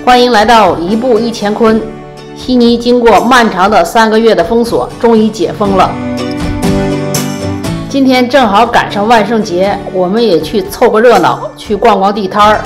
欢迎来到一步一乾坤。悉尼经过漫长的3个月的封锁，终于解封了。今天正好赶上万圣节，我们也去凑个热闹，去逛逛地摊儿。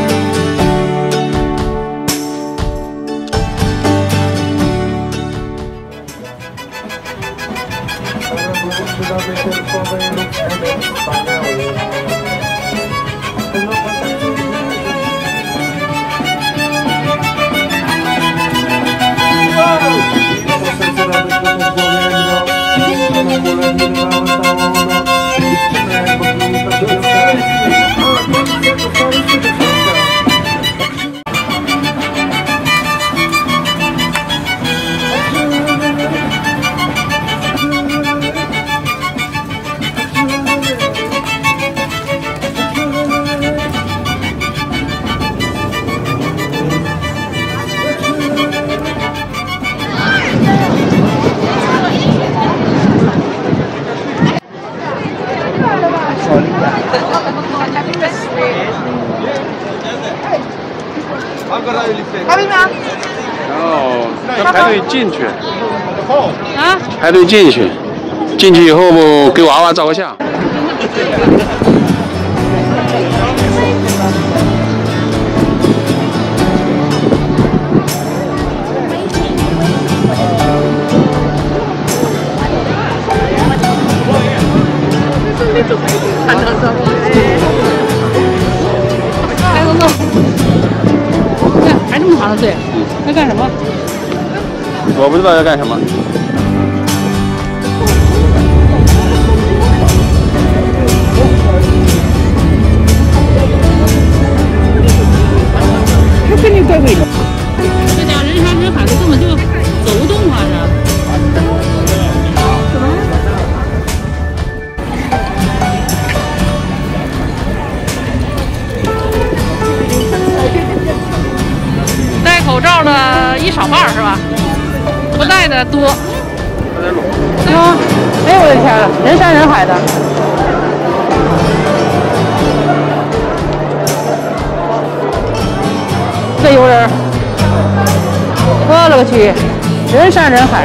哦，要排队进去啊？ 排队进去，进去以后给娃娃照个相。 来，走走。看，排这么长的队，要干什么？ 我不知道要干什么。 这肯定怪贵的。这家人山人海的，根本就走不动啊！戴口罩的一少半是吧？不戴的多。啊！哎呦我的天呐，人山人海的。这有人，我勒个去，人山人海。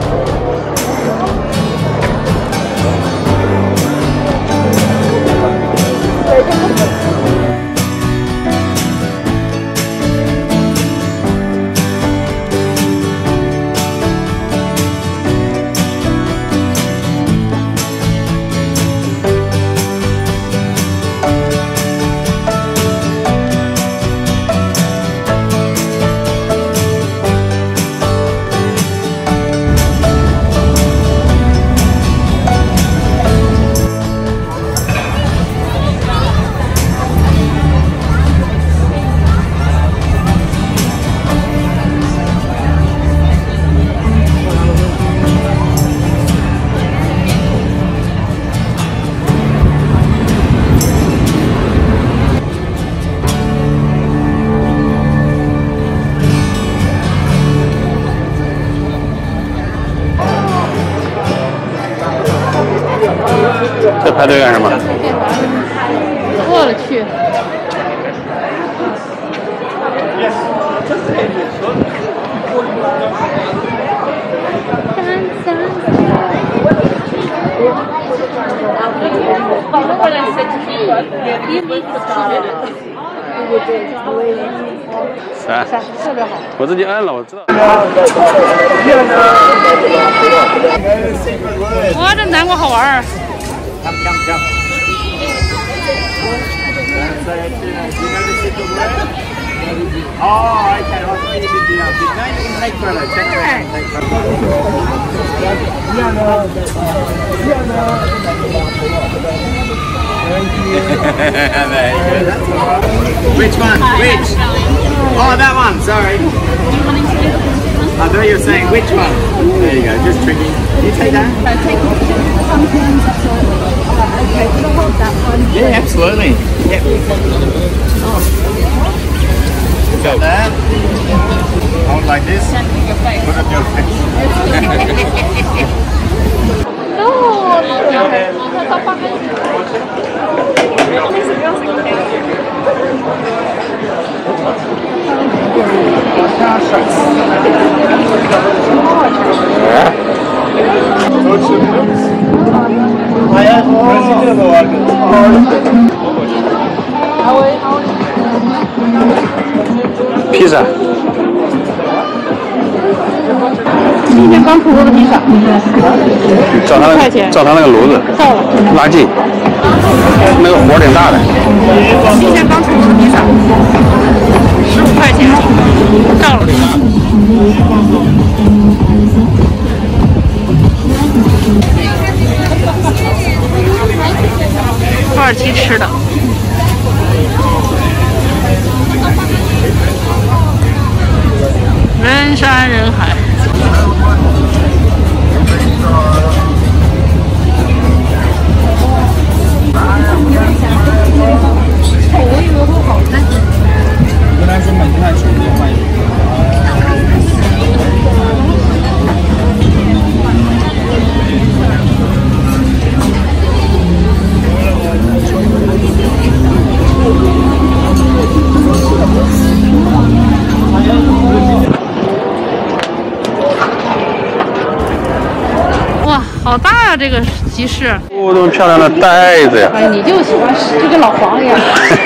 这排队干什么？ 我勒去！ 3， 特别好。 我自己按了，我知道。 哇，这南瓜好玩儿。 Which one? Which? Oh, that one. Sorry. I thought you were saying which one. There you go. Just tricky. You take that? Sometimes, absolutely. Okay, can I hold that one? Yeah, absolutely. Yep. Got that. Hold like this. Put up your face. Oh, 披萨。 今天刚出锅的披萨， 照他那个炉子，垃圾，那个火挺大的。 今天刚出锅的披萨，15块钱，照了。土耳其吃的。人山人海。 我以为会好看。 原来是门外全部卖。 哇，好大呀、这个集市！ 哦，这么漂亮的袋子呀！ 哎，你就喜欢就跟老黄一样。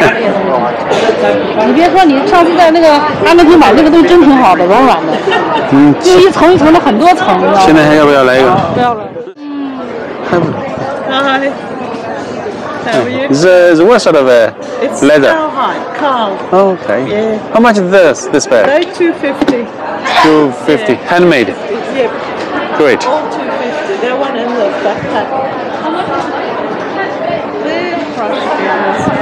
你别说，你上次在那个安乐居买那个东西真挺好的，软软的，就一层一层的很多层，你知道吗？ 现在还要不要来一个？ 不要了。 还不。 Hi. How are you? The what sort of It's leather? cowhide, cow. Okay. Yeah. How much is this bag? They're $2.50. 250. Yeah. Handmade. Yeah, Great. all $2.50. They're one in the backpack. They're priced.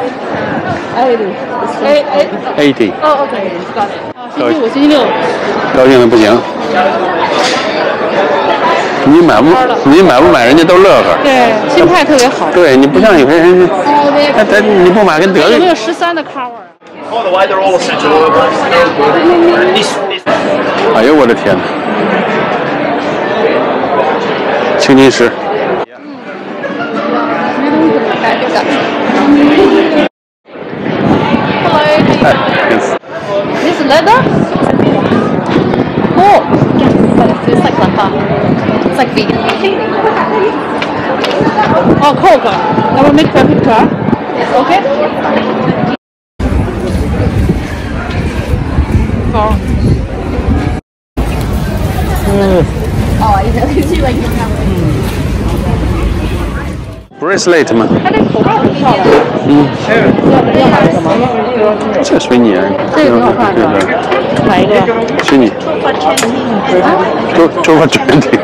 80. 哦 ，OK， got it。星期五、星期六。 高兴的不行。你买不买，人家都乐呵。 对，心态特别好。 对你不像有些人，你不买跟得有没有了。 13的 cover？ By the way, they're all essential oils. This 哎呦我的天哪！青金石。Yes. This leather? Oh, but it feels like leather. It's like vegan. Oh, Coke. I will make a picture. Okay? Oh. Bracelet 吗？ 它这口罩很漂亮。要买什么？ 这随你啊。 这个挺好看的。买一个。 随你。周发卷挺。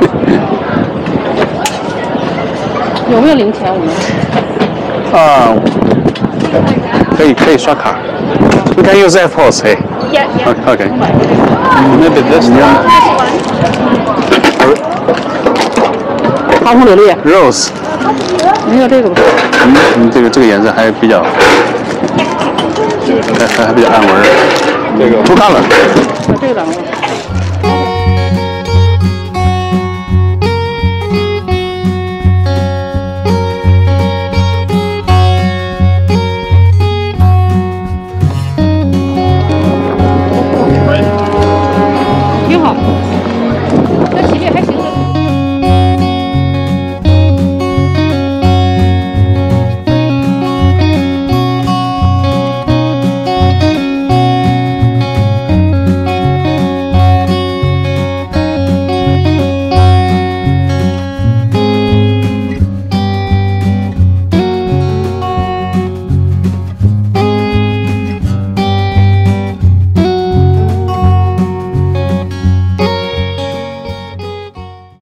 有没有零钱？我们？ 啊，可以刷卡。We can use AirPods, hey. Yeah, yeah. Okay. Maybe this one. 糖红柳叶。 Rose. 没有这个吧？ 这个颜色还比较，还比较暗纹。这个不看了。 这个两个。